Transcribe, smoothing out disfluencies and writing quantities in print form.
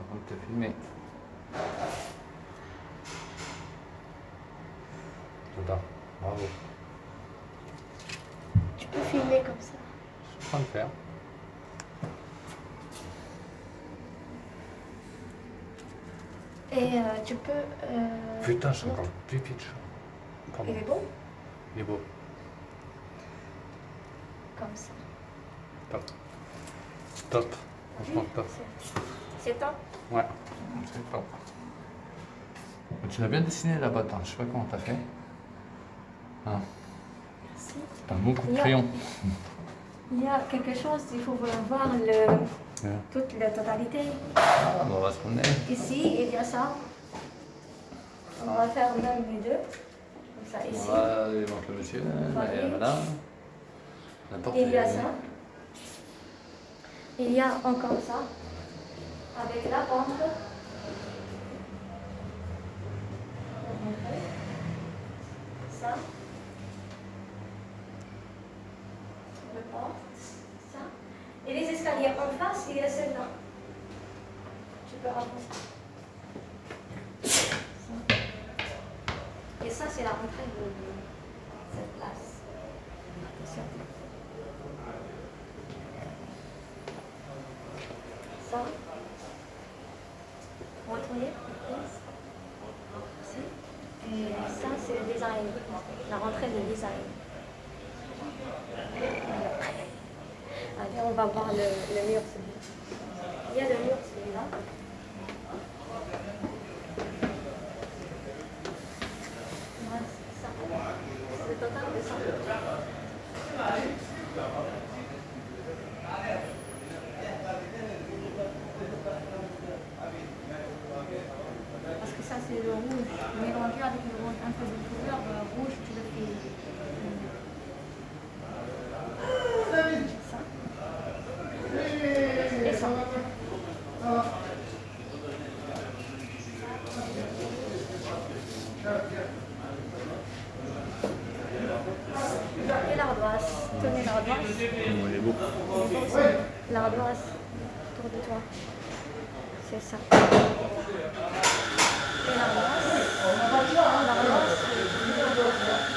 en train de te filmer. J'adore, bravo. Tu peux filmer comme ça. Je suis en train de le faire. Et tu peux... Putain, je suis encore plus pitch. Pardon. Il est beau? Il est beau. Comme ça. Top. Top. Franchement top. C'est top? Ouais, c'est top. Tu l'as bien dessiné la botte, hein. Je sais pas comment t'as fait. Hein. Merci. T'as un bon coup de crayon. Il y a quelque chose, il faut voir toute la totalité. Ah, on va se promener. Ici, il y a ça. On va faire même les deux. Comme ça, ici. Voilà, il manque le monsieur. Et voilà. Il y a ça. Il y a encore ça. Avec la pente. Ça. Le porte. Ça. Et les escaliers en face, il y a celle-là. Tu peux avancer. Ça. Et ça, c'est la rentrée de cette place. Attention. Ça. Retournez. Ici. Et ça, c'est le design. La rentrée de design. Allez, on va voir le mur. Il y a le mur, celui-là. Ça. C'est le total de ça. Parce que ça, c'est le rouge. Mélangé avec le rouge, un peu de couleur rouge, tu le fais. Ça. Et ça. Et l'ardoise. Tenez l'ardoise. Il est beau. L'ardoise autour de toi. C'est ça. Et l'ardoise. L'ardoise.